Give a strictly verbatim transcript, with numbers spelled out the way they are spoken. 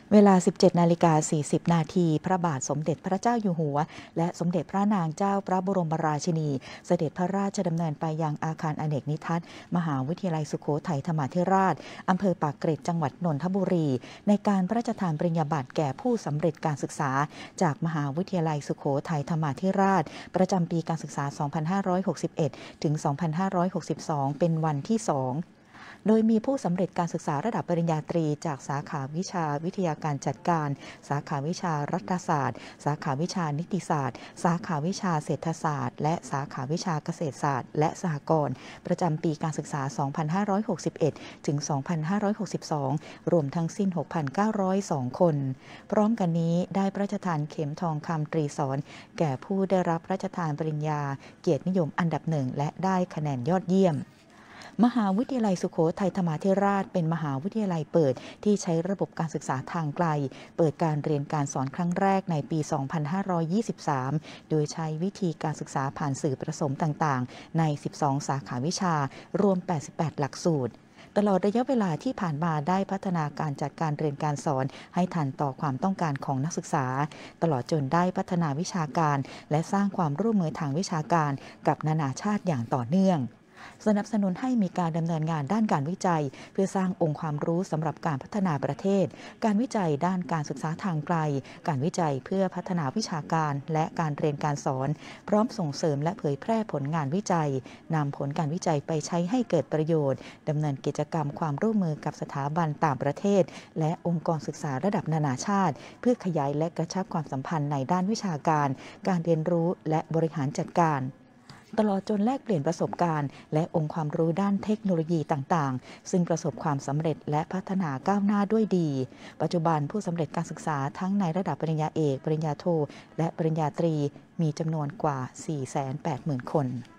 เวลา สิบเจ็ดนาฬิกาสี่สิบ นาที พระบาทสมเด็จพระเจ้าอยู่หัว และสมเด็จพระนางเจ้าพระบรมราชินี เสด็จพระราชดำเนินไปยังอาคารอเนกนิทรรศมหาวิทยาลัยสุโขทัยธรรมาธิราช อำเภอปากเกร็ด จังหวัดนนทบุรี ในการพระราชทานปริญญาบัตรแก่ผู้สำเร็จการศึกษา จากมหาวิทยาลัยสุโขทัยธรรมาธิราช ประจำปีการศึกษา สองพันห้าร้อยหกสิบเอ็ด ถึง สองพันห้าร้อยหกสิบสอง เป็นวันที่ สองโดยมีผู้สำเร็จการศึกษาระดับปริญญาตรีจากสาขาวิชาวิทยาการจัดการ สาขาวิชารัฐศาสตร์ สาขาวิชานิติศาสตร์ สาขาวิชาเศรษฐศาสตร์ และสาขาวิชาเกษตรศาสตร์ และสหกรณ์ประจำปีการศึกษา สองพันห้าร้อยหกสิบเอ็ด ถึง สองพันห้าร้อยหกสิบสอง รวมทั้งสิ้น หกพันเก้าร้อยสอง คน พร้อมกันนี้ได้พระราชทานเข็มทองคำตรีสอนแก่ผู้ได้รับพระราชทานปริญญาเกียรตินิยมอันดับหนึ่งและได้คะแนนยอดเยี่ยมมหาวิทยาลัยสุโขทัยธรรมาธิราชเป็นมหาวิทยาลัยเปิดที่ใช้ระบบการศึกษาทางไกลเปิดการเรียนการสอนครั้งแรกในปี สองพันห้าร้อยยี่สิบสาม โดยใช้วิธีการศึกษาผ่านสื่อผสมต่างๆใน สิบสอง สาขาวิชารวม แปดสิบแปด หลักสูตรตลอดระยะเวลาที่ผ่านมาได้พัฒนาการจัดการเรียนการสอนให้ทันต่อความต้องการของนักศึกษาตลอดจนได้พัฒนาวิชาการและสร้างความร่วมมือทางวิชาการกับนานาชาติอย่างต่อเนื่องสนับสนุนให้มีการดำเนินงานด้านการวิจัยเพื่อสร้างองค์ความรู้สำหรับการพัฒนาประเทศการวิจัยด้านการศึกษาทางไกลการวิจัยเพื่อพัฒนาวิชาการและการเรียนการสอนพร้อมส่งเสริมและเผยแพร่ผลงานวิจัยนำผลการวิจัยไปใช้ให้เกิดประโยชน์ดำเนินกิจกรรมความร่วมมือกับสถาบันต่างประเทศและองค์กรศึกษาระดับนานาชาติเพื่อขยายและกระชับความสัมพันธ์ในด้านวิชาการการเรียนรู้และบริหารจัดการตลอดจนแลกเปลี่ยนประสบการณ์และองค์ความรู้ด้านเทคโนโลยีต่างๆซึ่งประสบความสำเร็จและพัฒนาก้าวหน้าด้วยดี ปัจจุบันผู้สำเร็จการศึกษาทั้งในระดับปริญญาเอกปริญญาโทและปริญญาตรีมีจำนวนกว่า สี่แสนแปดหมื่น คน